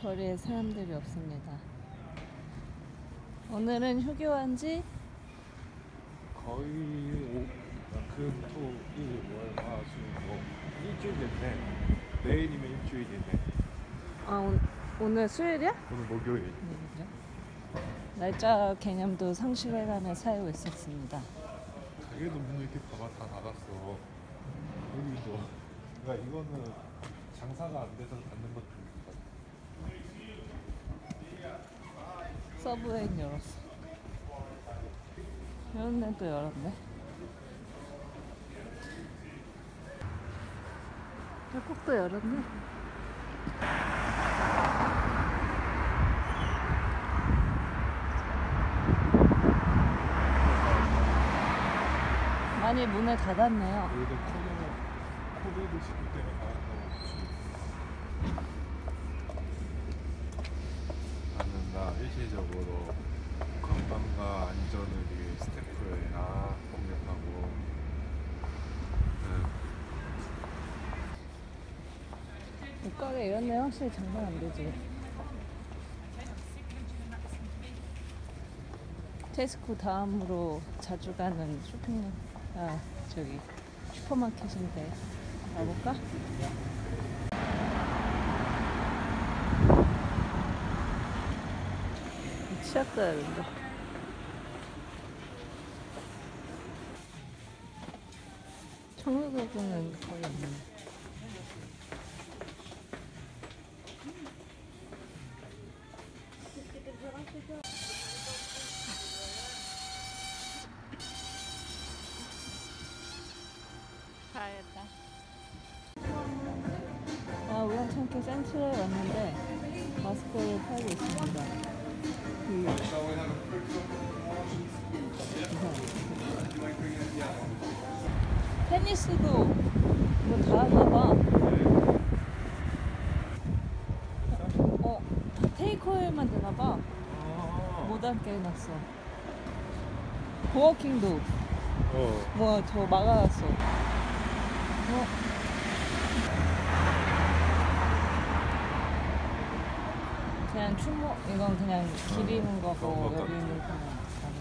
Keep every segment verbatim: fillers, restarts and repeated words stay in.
거리에 사람들이 없습니다. 오늘은 휴교한 지 거의 오, 금, 토, 일, 월, 화, 수, 목 일주일 됐네. 내일이면 일주일 됐네. 아, 오, 오늘 수요일이야? 오늘 목요일. 네, 그래. 날짜 개념도 상실해가며 살고 있었습니다. 가게도 문을 이렇게 봐봐 다 닫았어. 여기도. 그러니까 이거는 장사가 안 돼서 닫는 것도 서브웨이는 열었어. 이런 데도 열었네. 협곡도 열었네. 많이 문을 닫았네요. 여기도 코로나 코비드 십구 때문에 닫았다고 볼 수 있어. 나는 나 일시적으로 건강과 안전을 위해 스태프를 다 공격하고 응. 옷가게 이런 데 확실히 장난 안 되지. 테스코 다음으로 자주 가는 쇼핑, 아, 저기 슈퍼마켓인데 가볼까? 미쳤다 이런데. 청소도구는 거의 없네. 가야겠다. 아, 우연찮게 센트에 왔는데 마스크를 팔고 있습니다. 그 테니스도 뭐 다 하나봐. 어, 다 테이크어웨이만 되나봐. 못 앉게 해놨어. 코워킹도 어. 뭐 저 막아놨어. 어. 그냥 추모, 이건 그냥 기리는 거고 어, 여기는 그냥 다른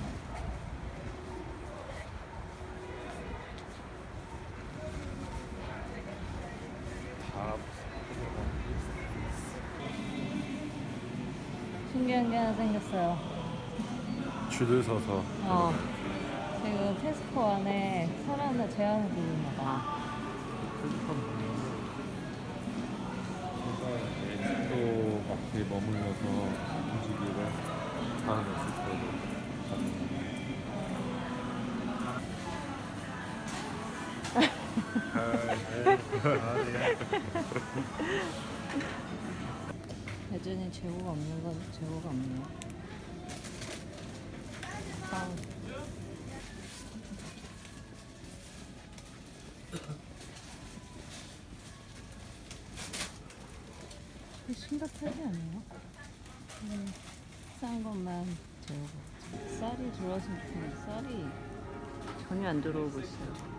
다 신기한 게 하나 생겼어요. 줄을 서서 어. 지금 테스코 안에 사람들 제한을 두었나 봐. 또 밖에 머물러서 움직이고 하는 없을 거고. 여전히 재고가 없는 건 재고가 없네요. 빵. 심각하지 않아요? 음, 싼 것만 재고가. 쌀이 들어왔으면 좋겠는데 쌀이 전혀 안 들어오고 있어요.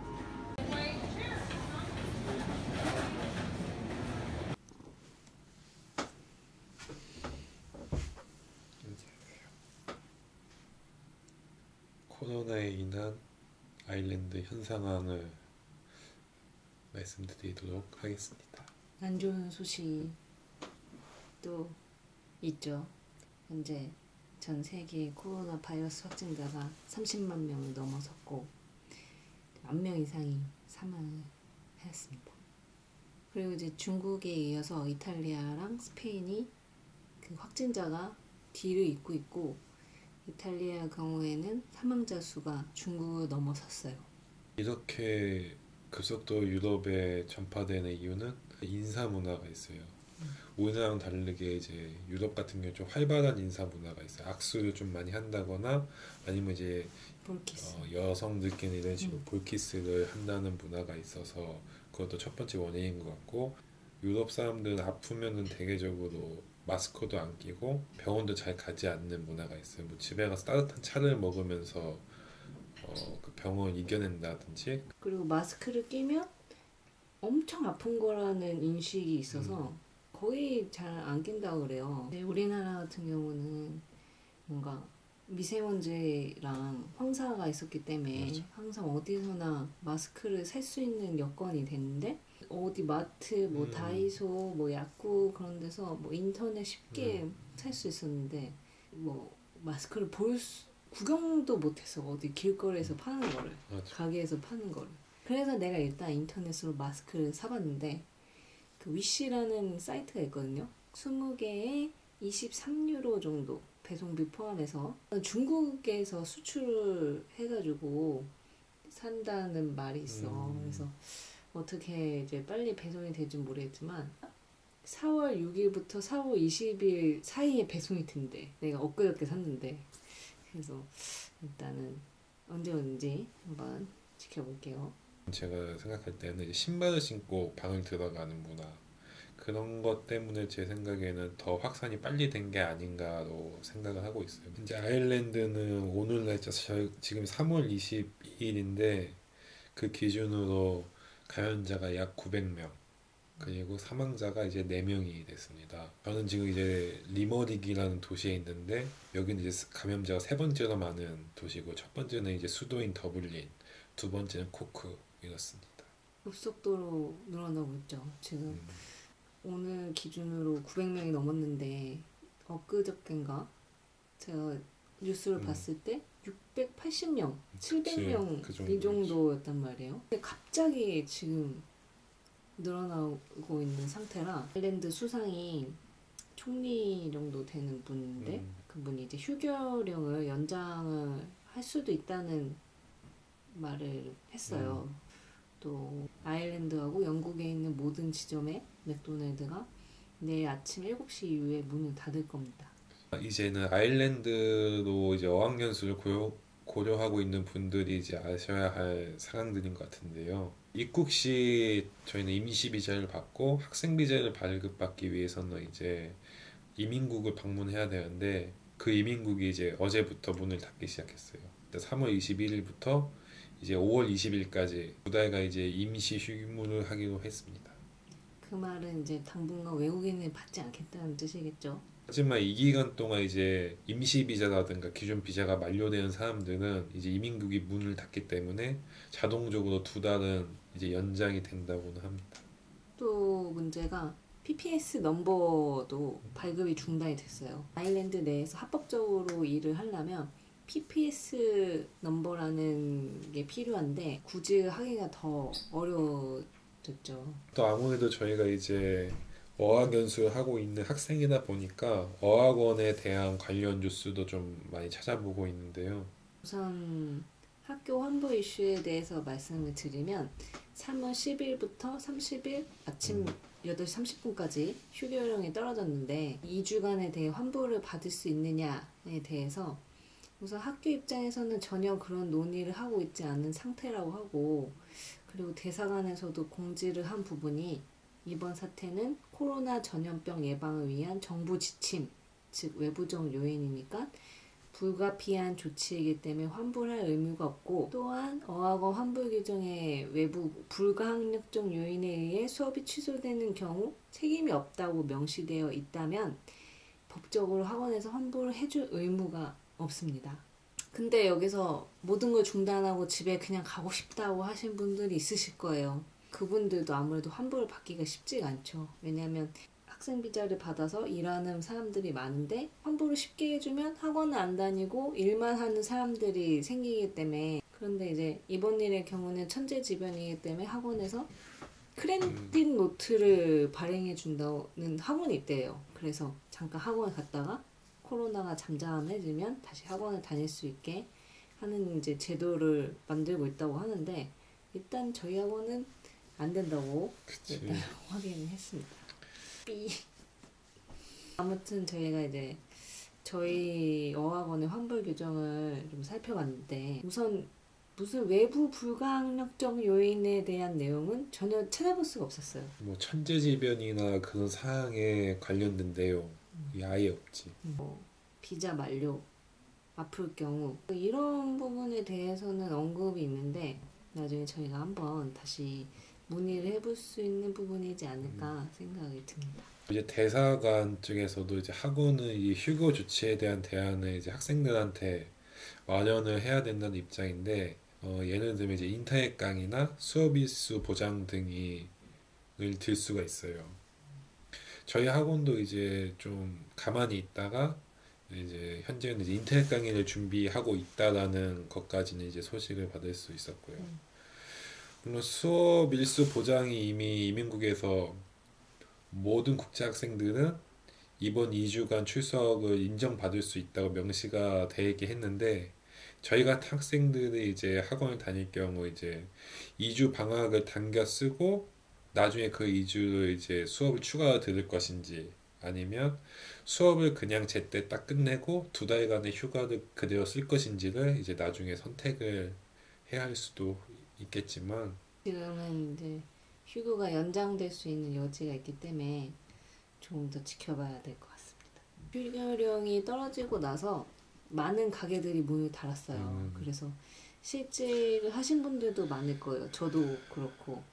코로나에 인한 아일랜드 현 상황을 말씀드리도록 하겠습니다. 안 좋은 소식이 또 있죠. 현재 전 세계 코로나 바이러스 확진자가 삼십만 명을 넘어섰고 만 명 이상이 사망을 하였습니다. 그리고 이제 중국에 이어서 이탈리아랑 스페인이 그 확진자가 뒤를 잇고 있고 이탈리아 경우에는 사망자 수가 중국을 넘어섰어요. 이렇게 급속도로 유럽에 전파되는 이유는 인사 문화가 있어요. 음. 우리나라랑 다르게 이제 유럽 같은 경우 좀 활발한 인사 문화가 있어요. 악수를 좀 많이 한다거나 아니면 이제 볼키스. 어, 여성들끼리 이런 식으로 음. 볼키스를 한다는 문화가 있어서 그것도 첫 번째 원인인 것 같고, 유럽 사람들은 아프면은 대개적으로 마스크도 안 끼고 병원도 잘 가지 않는 문화가 있어요. 뭐 집에 가서 따뜻한 차를 먹으면서 어, 그 병을 이겨낸다든지. 그리고 마스크를 끼면 엄청 아픈 거라는 인식이 있어서 음. 거의 잘 안 낀다고 그래요. 근데 우리나라 같은 경우는 뭔가 미세먼지랑 황사가 있었기 때문에 맞아. 항상 어디서나 마스크를 살 수 있는 여건이 됐는데 어디 마트, 뭐 음. 다이소, 뭐 약국 그런 데서 뭐 인터넷 쉽게 음. 살 수 있었는데 뭐 마스크를 볼 수, 구경도 못했어. 어디 길거리에서 파는 거를, 맞아. 가게에서 파는 거를. 그래서 내가 일단 인터넷으로 마스크를 사봤는데 그 위시라는 사이트가 있거든요. 스무 개에 이십삼 유로 정도 배송비 포함해서 중국에서 수출을 해가지고 산다는 말이 있어. 음. 그래서 어떻게 이제 빨리 배송이 될지 모르겠지만 사월 육 일부터 사월 이십 일 사이에 배송이 된대. 내가 엊그저께 샀는데. 그래서 일단은 언제 오는지 한번 지켜볼게요. 제가 생각할 때는 이제 신발을 신고 방을 들어가는 문화 그런 것 때문에 제 생각에는 더 확산이 빨리 된 게 아닌가로 생각을 하고 있어요. 이제 아일랜드는 오늘 날짜 저- 지금 삼월 이십이일인데 그 기준으로 감염자가 약 구백 명 그리고 사망자가 이제 네 명이 됐습니다. 저는 지금 이제 리머릭이라는 도시에 있는데 여기는 이제 감염자가 세 번째로 많은 도시고 첫 번째는 이제 수도인 더블린, 두 번째는 코크 이렇습니다. 급속도로 늘어나고 있죠. 지금 음, 오늘 기준으로 구백 명이 넘었는데 엊그저께인가 제가 뉴스를 음. 봤을 때 육백팔십 명, 칠백 명 그 이 정도였지. 정도였단 말이에요. 근데 갑자기 지금 늘어나고 있는 상태라 아일랜드 수상이 총리 정도 되는 분인데 음. 그분이 이제 휴교령을 연장을 할 수도 있다는 말을 했어요. 음. 또 아일랜드하고 영국에 있는 모든 지점에 맥도날드가 내일 아침 일곱 시 이후에 문을 닫을 겁니다. 이제는 아일랜드로 이제 어학연수를 고려, 고려하고 있는 분들이 이제 아셔야 할 사항들인 것 같은데요. 입국 시 저희는 임시 비자를 받고 학생 비자를 발급받기 위해서는 이제 이민국을 방문해야 되는데 그 이민국이 이제 어제부터 문을 닫기 시작했어요. 삼월 이십일일부터 이제 오월 이십일까지 두 달간 이제 임시 휴무를 하기로 했습니다. 그 말은 이제 당분간 외국인을 받지 않겠다는 뜻이겠죠. 하지만 이 기간 동안 이제 임시 비자라든가 기존 비자가 만료되는 사람들은 이제 이민국이 문을 닫기 때문에 자동적으로 두 달은 이제 연장이 된다고는 합니다. 또 문제가 피피에스 넘버도 발급이 중단이 됐어요. 아일랜드 내에서 합법적으로 일을 하려면 피피에스 넘버라는 게 필요한데 구직하기가 더 어려워졌죠. 또 아무래도 저희가 이제 어학연수를 하고 있는 학생이다 보니까 어학원에 대한 관련 뉴스도 좀 많이 찾아보고 있는데요. 우선 학교 환불 이슈에 대해서 말씀을 드리면 삼월 십일부터 삼십일 아침 음. 여덟 시 삼십 분까지 휴교령이 떨어졌는데 이 주간에 대해 환불을 받을 수 있느냐에 대해서 우선 학교 입장에서는 전혀 그런 논의를 하고 있지 않은 상태라고 하고 그리고 대사관에서도 공지를 한 부분이 이번 사태는 코로나 전염병 예방을 위한 정부 지침, 즉 외부적 요인이니까 불가피한 조치이기 때문에 환불할 의무가 없고 또한 어학원 환불 규정의 외부 불가항력적 요인에 의해 수업이 취소되는 경우 책임이 없다고 명시되어 있다면 법적으로 학원에서 환불을 해줄 의무가 없습니다. 근데 여기서 모든 걸 중단하고 집에 그냥 가고 싶다고 하신 분들이 있으실 거예요. 그분들도 아무래도 환불을 받기가 쉽지가 않죠. 왜냐하면 학생 비자를 받아서 일하는 사람들이 많은데 환불을 쉽게 해주면 학원을 안 다니고 일만 하는 사람들이 생기기 때문에 그런데 이제 이번 일의 경우는 천재지변이기 때문에 학원에서 크레딧 노트를 발행해 준다는 학원이 있대요. 그래서 잠깐 학원에 갔다가 코로나가 잠잠해지면 다시 학원을 다닐 수 있게 하는 이제 제도를 만들고 있다고 하는데 일단 저희 학원은 안 된다고 그치. 일단 확인을 했습니다. 삐. 아무튼 저희가 이제 저희 어학원의 환불 규정을 좀 살펴봤는데 우선 무슨 외부 불가항력적 요인에 대한 내용은 전혀 찾아볼 수가 없었어요. 뭐 천재지변이나 그런 사항에 관련된 내용이 아예 없지. 뭐 비자 만료, 아플 경우 이런 부분에 대해서는 언급이 있는데 나중에 저희가 한번 다시 문의를 해볼 수 있는 부분이지 않을까 생각이 듭니다. 이제 대사관 쪽에서도 이제 학원은 이 휴교 조치에 대한 대안을 이제 학생들한테 마련을 해야 된다는 입장인데, 어, 예를 들면 이제 인터넷 강의나 수업 일수 보장 등이 들 수가 있어요. 저희 학원도 이제 좀 가만히 있다가 이제 현재는 이제 인터넷 강의를 준비하고 있다라는 것까지는 이제 소식을 받을 수 있었고요. 음. 물론 수업 일수 보장이 이미 이민국에서 모든 국제 학생들은 이번 이 주간 출석을 인정받을 수 있다고 명시가 되게 했는데, 저희 같은 학생들이 이제 학원을 다닐 경우 이제 이 주 방학을 당겨 쓰고 나중에 그 이 주를 이제 수업을 추가 들을 것인지, 아니면 수업을 그냥 제때 딱 끝내고 두 달간의 휴가를 그대로 쓸 것인지를 이제 나중에 선택을 해야 할 수도 있겠지만, 지금은 이제 휴교가 연장될 수 있는 여지가 있기 때문에 조금 더 지켜봐야 될 것 같습니다. 휴교령이 떨어지고 나서 많은 가게들이 문을 닫았어요. 음. 그래서 실직을 하신 분들도 많을 거예요. 저도 그렇고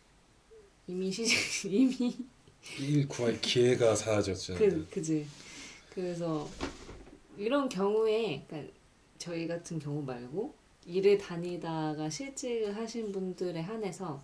이미 시작 이미 일 구할 기회가 사라졌죠. 그 그지. 그래서 이런 경우에 그러니까 저희 같은 경우 말고 일을 다니다가 실직을 하신 분들에 한해서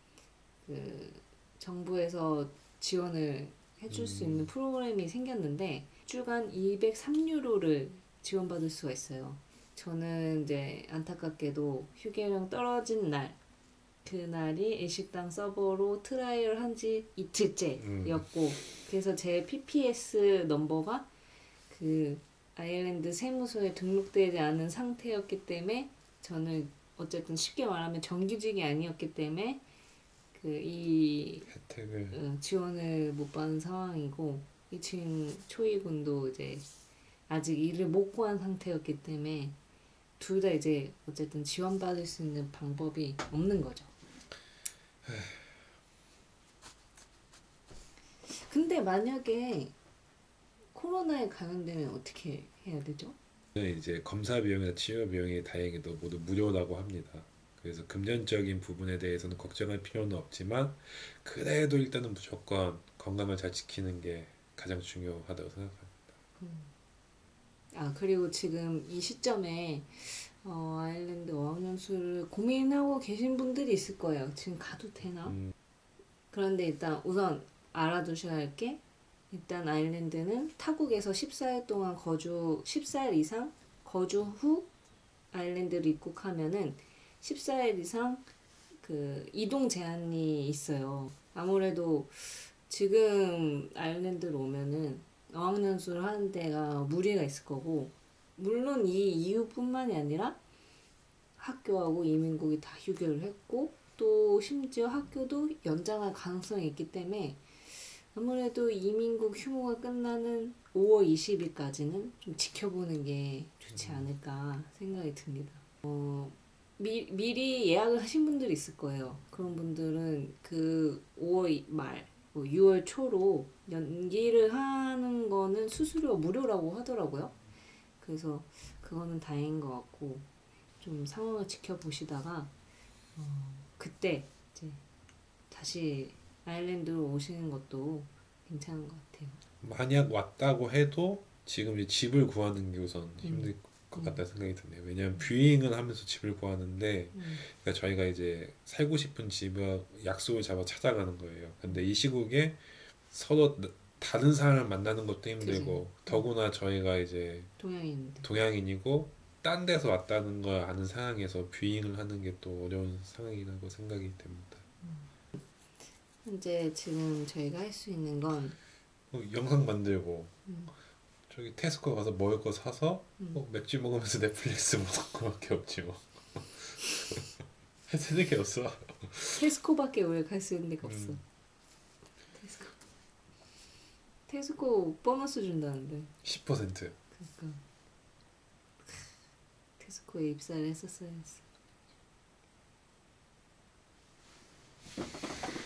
그 정부에서 지원을 해줄 수 음. 있는 프로그램이 생겼는데 주간 이백삼 유로를 지원받을 수가 있어요. 저는 이제 안타깝게도 휴게령 떨어진 날 그날이 일식당 서버로 트라이를 한 지 이틀째였고 음. 그래서 제 피피에스 넘버가 그 아일랜드 세무서에 등록되지 않은 상태였기 때문에 저는 어쨌든 쉽게 말하면 정규직이 아니었기 때문에 그 이 혜택을 어, 지원을 못 받은 상황이고 이 층 초이군도 이제 아직 일을 못 구한 상태였기 때문에 둘 다 이제 어쨌든 지원받을 수 있는 방법이 없는 거죠. 근데 만약에 코로나에 감염되면 어떻게 해야 되죠? 이제 검사 비용이나 치료 비용이 다행히도 모두 무료라고 합니다. 그래서 금전적인 부분에 대해서는 걱정할 필요는 없지만, 그래도 일단은 무조건 건강을 잘 지키는 게 가장 중요하다고 생각합니다. 음. 아 그리고 지금 이 시점에 어, 아일랜드 어학연수를 고민하고 계신 분들이 있을 거예요. 지금 가도 되나? 음. 그런데 일단 우선 알아두셔야 할 게, 일단 아일랜드는 타국에서 십사 일 동안 거주, 십사 일 이상 거주 후 아일랜드로 입국하면은 십사 일 이상 그 이동 제한이 있어요. 아무래도 지금 아일랜드로 오면은 어학연수를 하는 데가 무리가 있을 거고, 물론 이 이유뿐만이 아니라 학교하고 이민국이 다 휴교를 했고 또 심지어 학교도 연장할 가능성이 있기 때문에 아무래도 이민국 휴무가 끝나는 오월 이십일까지는 좀 지켜보는 게 좋지 않을까 생각이 듭니다. 어, 미, 미리 예약을 하신 분들이 있을 거예요. 그런 분들은 그 오월 말, 뭐 유월 초로 연기를 하는 거는 수수료 무료라고 하더라고요. 그래서 그거는 다행인 것 같고, 좀 상황을 지켜보시다가 어, 그때 이제 다시 아일랜드로 오시는 것도 괜찮은 것 같아요. 만약 왔다고 해도 지금 이제 집을 구하는 게 우선 힘들 음. 것 같다는 생각이 드네요. 왜냐하면 뷰잉을 하면서 집을 구하는데, 음. 그러니까 저희가 이제 살고 싶은 집을 약속을 잡아 찾아가는 거예요. 근데 이 시국에 서로 다른 사람을 만나는 것도 힘들고, 그치. 더구나 저희가 이제 동양인인데. 동양인이고 딴 데서 왔다는 걸 아는 상황에서 뷰잉을 하는 게 또 어려운 상황이라고 생각이 됩니다. 현재 지금 저희가 할 수 있는 건 어, 영상 만들고 음. 저기 테스코 가서 먹을 거 사서 음. 어, 맥주 먹으면서 넷플릭스 보는 거밖에 없지 뭐. 해야 되는 게 없어. 테스코밖에 우리가 갈 수 있는 데가 없어. 음. 테스코. 테스코 보너스 준다는데. 십 퍼센트. 그러니까 테스코에 입사를 했었어야 했어.